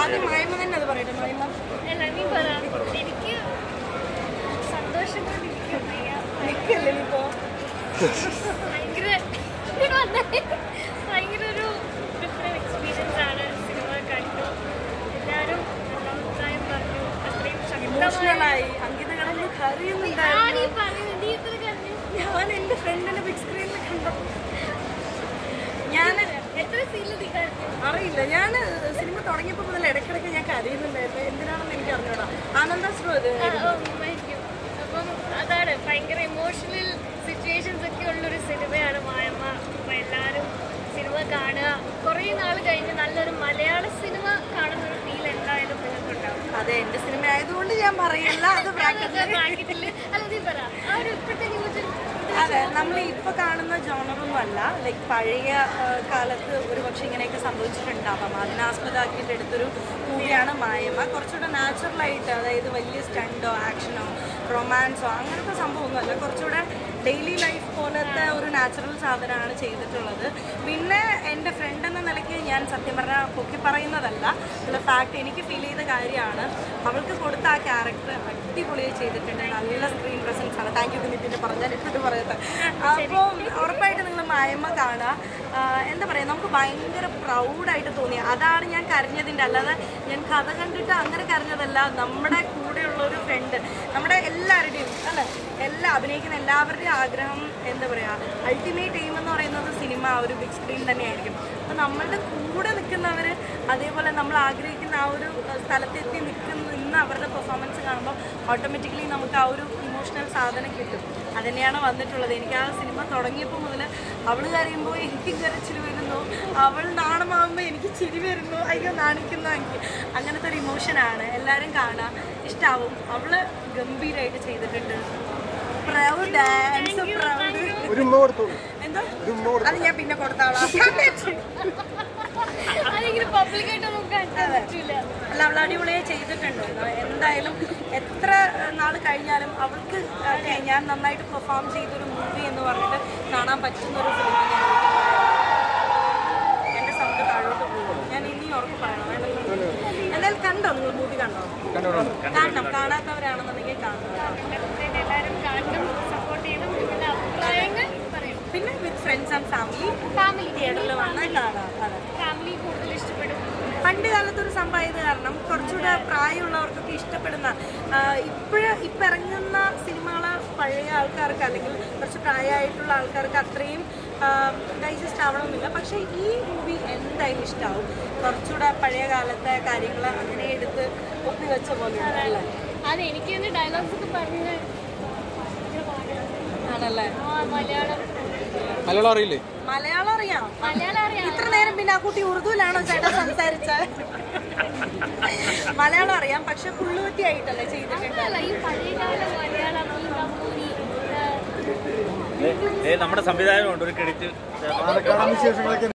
ആദ്യം മായ്മ തന്നെ അത് പറയട്ടെ. മായ്മ അല്ല നീ പറ. എനിക്ക് സന്തോഷമായിട്ടിരിക്കും. നിൽക്കല്ലേ ഇപ്പോ ഭയങ്കര ഒരു ഡിഫറെന്റ് എക്സ്പീരിയൻസ് ആണ്. സിനിമ കണ്ടു, എല്ലാവരും നല്ല അഭിപ്രായം പറഞ്ഞു. അത്രയും ഇമോഷണലായി. അങ്കിത കിടന്ന് കരയുന്നുണ്ടായിരുന്നു. ഞാൻ എന്റെ ഫ്രണ്ടിനെ ബിഗ് സ്ക്രീനിൽ കണ്ടു. ഞാൻ എത്ര സീനിൽ അറിയില്ല. ഞാൻ സിനിമ തുടങ്ങിയപ്പോൾ മുതൽ ഇടയ്ക്കിടയ്ക്ക് ഞാൻ കരയുന്നുണ്ടായിരുന്നു. എന്തിനാണെന്ന് എനിക്ക് അറിഞ്ഞൂടാ. ആനന്ദാശ്രു അത്. അപ്പം അതാണ് ഭയങ്കര ഇമോഷണൽ സിറ്റുവേഷൻസ് ഒക്കെ ഉള്ളൊരു സിനിമയാണ് മായമ്മ. അപ്പം എല്ലാവരും സിനിമ കാണുക. കുറേ നാൾ കഴിഞ്ഞ് നല്ലൊരു മലയാള സിനിമ കാണുന്നൊരു ഫീൽ എന്തായാലും നിങ്ങൾക്കുണ്ടാവും. അതെ, എന്റെ സിനിമ ആയതുകൊണ്ട് ഞാൻ പറയില്ല. അത് അതെ, നമ്മൾ ഇപ്പൊ കാണുന്ന ജോണറൊന്നും അല്ല. ലൈക്ക് പഴയ കാലത്ത് ഒരു പക്ഷെ ഇങ്ങനെയൊക്കെ സംഭവിച്ചിട്ടുണ്ടാവാം. അതിനാസ്പദമാക്കിയിട്ട് എടുത്തൊരു മൂവിയാണ് മായമ്മ. കുറച്ചുകൂടെ നാച്ചുറലായിട്ട്, അതായത് വലിയ സ്റ്റണ്ടോ ആക്ഷനോ റൊമാൻസോ അങ്ങനത്തെ സംഭവമൊന്നുമല്ല. കുറച്ചുകൂടെ ഡെയിലി ലൈഫ് പോലത്തെ ഒരു നാച്ചുറൽ സാധനമാണ് ചെയ്തിട്ടുള്ളത്. പിന്നെ എൻ്റെ ഫ്രണ്ട് എന്ന നിലയ്ക്ക് ഞാൻ സത്യം പറഞ്ഞാൽ പൊക്കി പറയുന്നതല്ല, ഉള്ള ഫാക്ട് എനിക്ക് ഫീൽ ചെയ്ത കാര്യമാണ്. അവൾക്ക് കൊടുത്ത ആ ക്യാരക്ടർ അടിപൊളിയായി ചെയ്തിട്ടുണ്ട്. നല്ല സ്ക്രീൻ പ്രസൻസ് ആണ്. താങ്ക് യു ദിനിപ്പിൻ്റെ പറഞ്ഞാൽ ഇപ്പോഴും പറയട്ടെ. അപ്പോൾ ഉറപ്പായിട്ട് നിങ്ങൾ മായമ്മ കാണുക. എന്താ പറയുക, നമുക്ക് ഭയങ്കര പ്രൗഡായിട്ട് തോന്നി. അതാണ് ഞാൻ കരഞ്ഞതിൻ്റെ. അല്ലാതെ ഞാൻ കഥ കണ്ടിട്ട് അങ്ങനെ കരഞ്ഞതല്ല. നമ്മുടെ കൂടെയുള്ളൊരു ഫ്രണ്ട്, നമ്മുടെ എല്ലാവരുടെയും അല്ലേ, അഭിനയിക്കുന്ന എല്ലാവരുടെയും ആഗ്രഹം എന്താ പറയുക, അൾട്ടിമേറ്റ് എയിം എന്ന് പറയുന്നത് സിനിമ ഒരു ബിഗ് സ്ക്രീൻ തന്നെയായിരിക്കും. അപ്പോൾ നമ്മളുടെ കൂടെ നിൽക്കുന്നവർ അതേപോലെ നമ്മൾ ആഗ്രഹിക്കുന്ന ആ ഒരു സ്ഥലത്തെത്തി നിന്ന് അവരുടെ പെർഫോമൻസ് കാണുമ്പോൾ ഓട്ടോമാറ്റിക്കലി നമുക്ക് ആ ഒരു ഇമോഷണൽ സാധനം കിട്ടും. അതുതന്നെയാണ് വന്നിട്ടുള്ളത്. എനിക്ക് ആ സിനിമ തുടങ്ങിയപ്പോൾ മുതൽ അവൾ കരയുമ്പോൾ എനിക്ക് കരച്ചിരി വരുന്നു, അവൾ നാണമാകുമ്പോൾ എനിക്ക് ചിരി വരുന്നു, അയ്യോ നാണിക്കുന്നു. എനിക്ക് അങ്ങനത്തെ ഒരു ഇമോഷനാണ്. എല്ലാവരും കാണാം, ഇഷ്ടാവും. അവള് ഗംഭീരമായിട്ട് ചെയ്തിട്ടുണ്ട്. പ്രൗഡ് ഡാൻസ്, പ്രൗഡ് എന്തോ അത് ഞാൻ പിന്നെ കൊടുത്താളാ. അല്ല, അവൾ അടിപൊളിയായി ചെയ്തിട്ടുണ്ട്. എന്തായാലും എത്ര നാൾ കഴിഞ്ഞാലും അവൾക്ക് ഞാൻ നന്നായിട്ട് പെർഫോം ചെയ്തൊരു മൂവി എന്ന് പറഞ്ഞിട്ട് കാണാൻ പറ്റുന്നൊരു ഫിലിം എൻ്റെ സൗണ്ട് താഴോട്ട് പോകും. ഞാൻ ഇനി ഉറപ്പ് പറയണം. എന്തായാലും കണ്ടോ നിങ്ങൾ മൂവി? കണ്ടോ? കാണണം. കാണാത്തവരാണെന്നുണ്ടെങ്കിൽ കാണണം. പിന്നെ വിത്ത് ഫ്രണ്ട്സ് ആൻഡ് ഫാമിലി തിയേറ്ററിൽ വന്നാൽ കാണാം. ഫാമിലി കൂടുതൽ ഇഷ്ടപ്പെടും. പണ്ട് കാലത്തൊരു സംഭവമായത് കാരണം കുറച്ചുകൂടെ പ്രായമുള്ളവർക്കൊക്കെ ഇഷ്ടപ്പെടുന്ന, ഇപ്പം ഇറങ്ങുന്ന സിനിമകൾ പഴയ ആൾക്കാർക്ക് അല്ലെങ്കിൽ കുറച്ച് പ്രായമായിട്ടുള്ള ആൾക്കാർക്ക് അത്രയും ഡൈജസ്റ്റ് ആവണമെന്നില്ല. പക്ഷേ ഈ മൂവി എന്തായാലും ഇഷ്ടമാവും. കുറച്ചുകൂടെ പഴയ കാലത്തെ കാര്യങ്ങൾ അങ്ങനെ എടുത്ത് ഒപ്പിവെച്ച പോലെ അല്ലേ. അതെ, എനിക്ക് ഡയലോഗ്സ് ഒക്കെ പറഞ്ഞ് ആണല്ലേ. മലയാളം അറിയില്ലേ? മലയാളം അറിയാം. ഇത്ര നേരം പിന്നെ ആ കുട്ടി ഉറുദുവിലാണോ ചേട്ടാ സംസാരിച്ചത്? മലയാളം അറിയാം, പക്ഷെ പുള്ളുവത്തിയായിട്ടല്ലേ ചെയ്തിട്ടുണ്ട്. നമ്മുടെ സംവിധായകമുണ്ട് ഒരു ക്രെഡിറ്റ്.